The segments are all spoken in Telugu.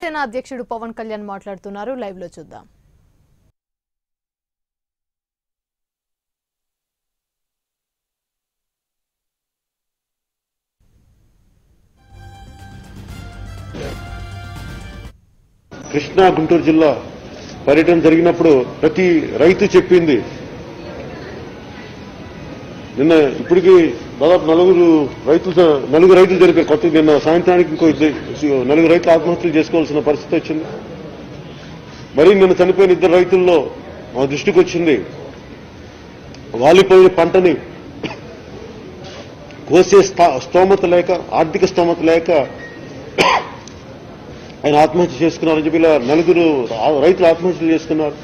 జనసేన అధ్యక్షుడు పవన్ కళ్యాణ్ మాట్లాడుతున్నారు. లైవ్ లో చూద్దాం. కృష్ణా గుంటూరు జిల్లా పర్యటన జరిగినప్పుడు ప్రతి రైతు చెప్పింది, నిన్న ఇప్పటికీ దాదాపు నలుగురు రైతులు జరిపారు. కొత్త నిన్న సాయంత్రానికి ఇంకో 4 రైతులు ఆత్మహత్యలు చేసుకోవాల్సిన పరిస్థితి వచ్చింది. మరి నిన్న చనిపోయిన 2 రైతుల్లో మా దృష్టికి వచ్చింది, వాలిపోయిన పంటని కోసే స్తోమత లేక, ఆర్థిక స్తోమత లేక ఆయన ఆత్మహత్య చేసుకున్నారని చెప్పి ఇలా 4 రైతులు ఆత్మహత్యలు చేసుకున్నారు.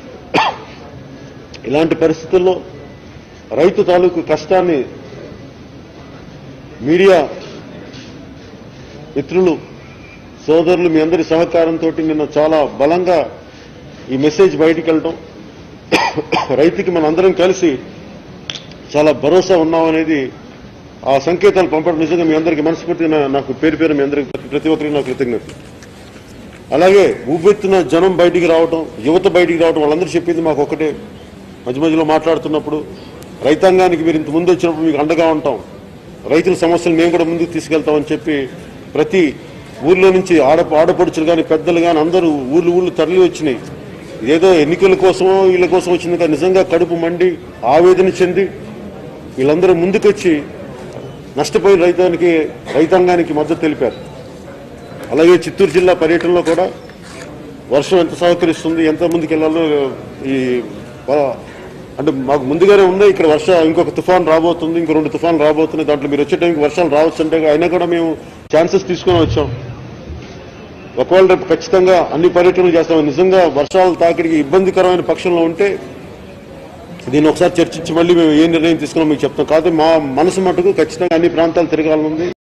ఇలాంటి పరిస్థితుల్లో రైతు తాలూకు కష్టాన్ని మీడియా మిత్రులు, సోదరులు మీ అందరి సహకారంతో నిన్న చాలా బలంగా ఈ మెసేజ్ బయటికి వెళ్ళడం, రైతుకి మనందరం కలిసి చాలా భరోసా ఉన్నామనేది ఆ సంకేతాలు పంపడం నిజంగా మీ అందరికీ మనస్ఫూర్తిగా నాకు పేరు మీ అందరికీ ప్రతి ఒక్కరికి నాకు కృతజ్ఞతలు. అలాగే ఊపెత్తున జనం బయటికి రావడం, యువత బయటికి రావడం, వాళ్ళందరూ చెప్పింది మాకు ఒకటే, మధ్యలో మాట్లాడుతున్నప్పుడు రైతాంగానికి మీరు ఇంత ముందు వచ్చినప్పుడు మీకు అండగా ఉంటాం, రైతుల సమస్యలు మేము కూడా ముందుకు తీసుకెళ్తామని చెప్పి ప్రతి ఊర్లో నుంచి ఆడపడుచులు కానీ పెద్దలు కానీ అందరూ ఊళ్ళు తరలి వచ్చినాయి. ఇదేదో ఎన్నికల కోసమో వీళ్ళ కోసం వచ్చింది కానీ నిజంగా కడుపు మండి ఆవేదన చెంది వీళ్ళందరూ ముందుకొచ్చి నష్టపోయిన రైతాంగానికి మద్దతు తెలిపారు. అలాగే చిత్తూరు జిల్లా పర్యటనలో కూడా వర్షం ఎంత సహకరిస్తుంది, ఎంత ముందుకు వెళ్లాలో అంటే మాకు ముందుగానే ఉన్నాయి. ఇక్కడ ఇంకొక తుఫాన్ రాబోతుంది, ఇంకో 2 తుఫాన్లు రాబోతున్నాయి. దాంట్లో మీరు వచ్చే టైంకి వర్షాలు రావచ్చు అంటే అయినా కూడా మేము ఛాన్సెస్ తీసుకుని వచ్చాం. ఒకవేళ రేపు ఖచ్చితంగా అన్ని పర్యటనలు చేస్తాం. నిజంగా వర్షాల తాకిడికి ఇబ్బందికరమైన పక్షంలో ఉంటే దీన్ని ఒకసారి చర్చించి మళ్ళీ మేము ఏ నిర్ణయం తీసుకున్నాం మీకు చెప్తాం. కాదు మా మనసు మటుకు ఖచ్చితంగా అన్ని ప్రాంతాలు తిరగాలనుంది.